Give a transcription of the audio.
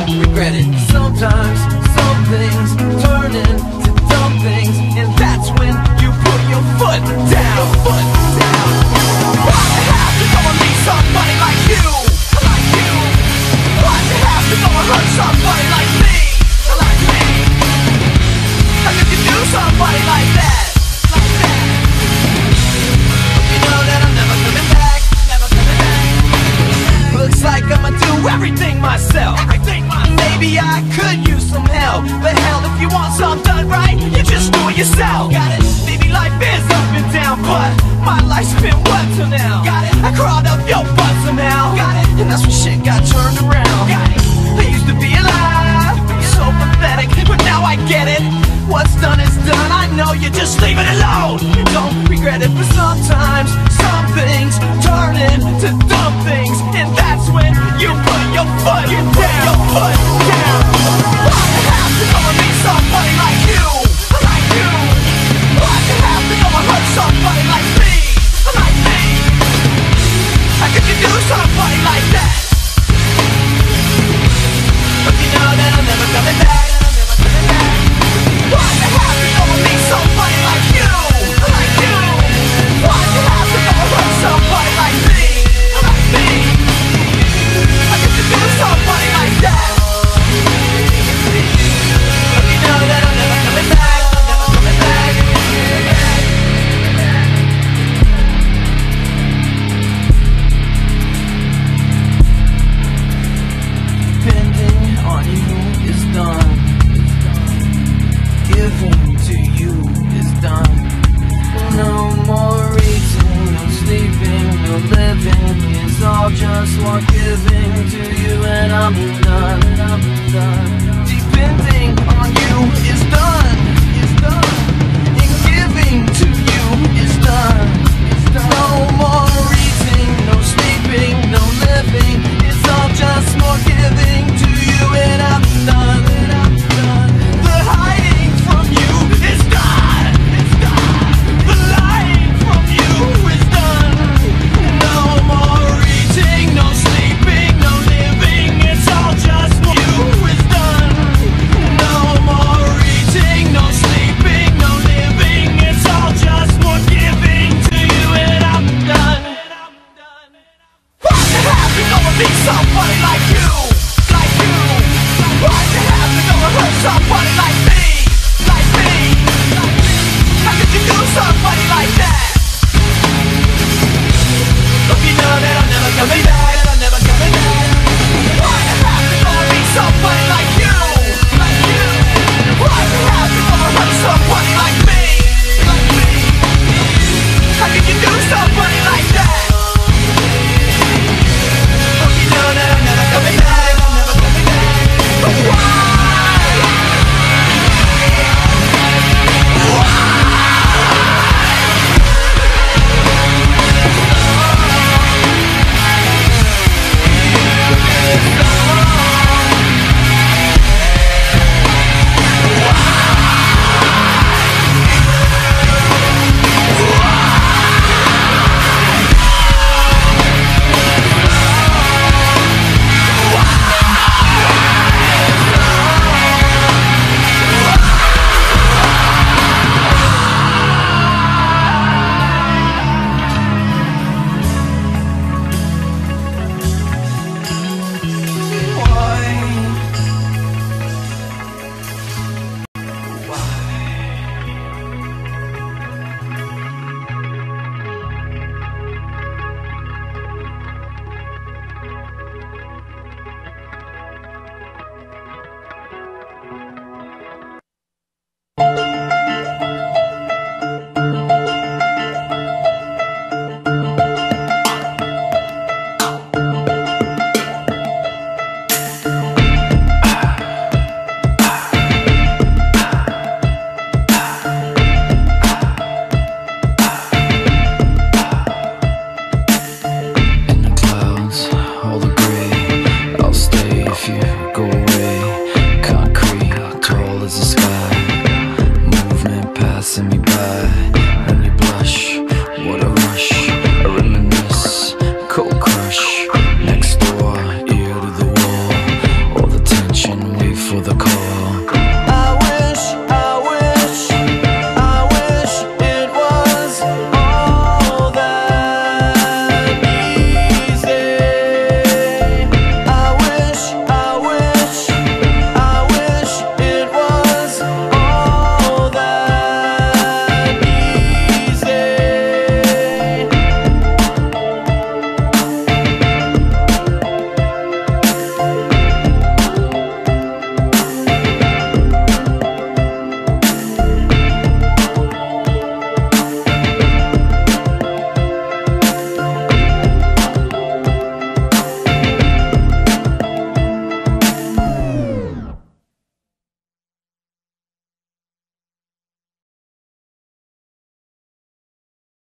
don't regret it. Sometimes some things turn into dumb things, and that's when you put your foot down. Why'd you have to go and meet somebody like you? Why'd you have to go and hurt somebody like me? How could you do somebody like that? You know that I'm never coming back. Looks like I'ma do everything myself. Maybe I could use some help, but hell, if you want something done right, you just do it yourself. Got it? Maybe life is up and down, but my life's been what till now? Got it? I crawled up your butt somehow. Got it? And that's when shit got turned around. Got it? I used to be alive, so pathetic, but now I get it. What's done is done, I know you just leave it alone. Don't regret it, but sometimes some things turn into dumb things, and that's when you put your foot down. Why'd you have to go and meet somebody like you? the call.